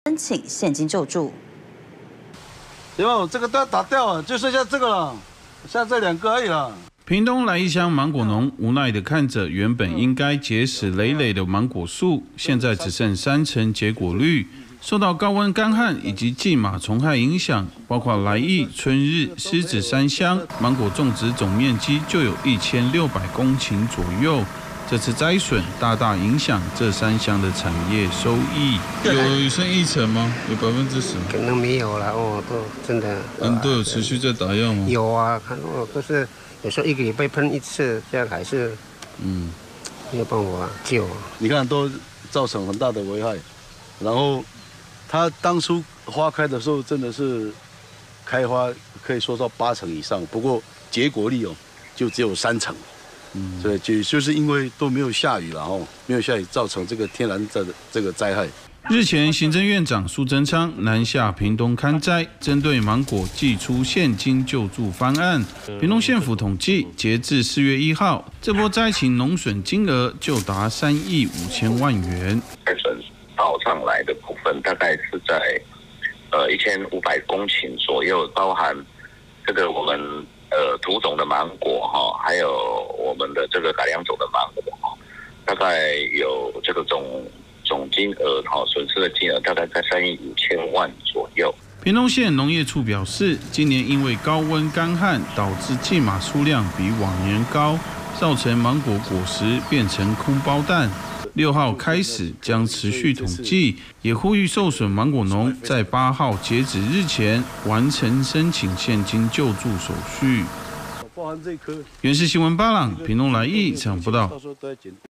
申请现金救助。 有没有这个都要打掉了，就剩下这个了，剩下这2个而已了。 屏东来义乡芒果农无奈地看着原本应该结实累累的芒果树，现在只剩30%结果率。受到高温、干旱以及蓟马虫害影响，包括来义、春日、狮子3乡芒果种植总面积就有1600公顷左右。这次灾损大大影响这3乡的产业收益。有剩1成吗？有10%？ 可能没有了哦，都真的。 都有持续在打药吗？ 有啊，看哦，都是有时候1个礼拜喷1次，这样还是没有办法救。 你看都造成很大的危害，然后它当初花开的时候真的是开花可以说到80%以上，不过结果率就只有3%。所以就是因为都没有下雨了没有下雨造成这个天然的这个灾害。 日前，行政院长苏贞昌南下屏东勘灾，针对芒果祭出现金救助方案。屏东县府统计，截至4月1号，这波灾情农损金额就达3亿5千万元。 灾损报上来的部分大概是在1500公顷左右，包含这个我们土种的芒果还有我们的这个改良种的芒果大概有这个总金额损失的金额大概在3亿5千万左右。 屏东县农业处表示，今年因为高温干旱，导致蓟马数量比往年高，造成芒果果实变成空包蛋。6号开始将持续统计，也呼吁受损芒果农在8号截止日前完成申请现金救助手续。原视新闻巴朗屏东来义采访报道。